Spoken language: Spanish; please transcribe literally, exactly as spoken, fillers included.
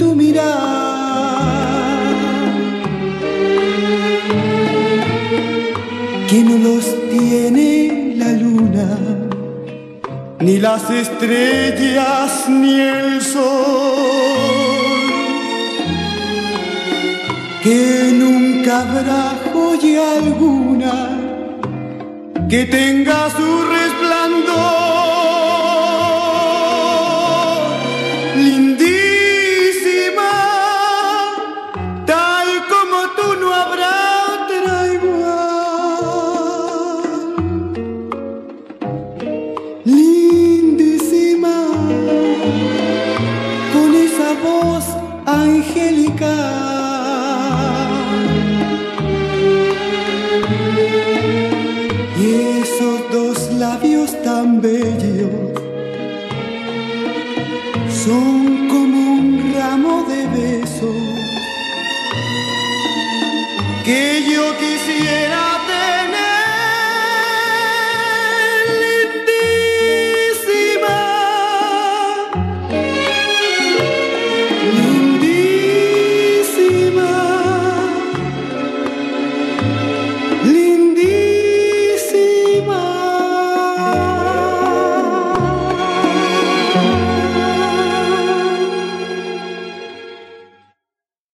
tu mirar, que no los tiene la luna, ni las estrellas, ni el sol, que nunca habrá joya alguna que tenga su resplandor. Lindísima, tal como tú no habrá otra igual. Lindísima, con esa voz angelical y esos dos labios tan bellos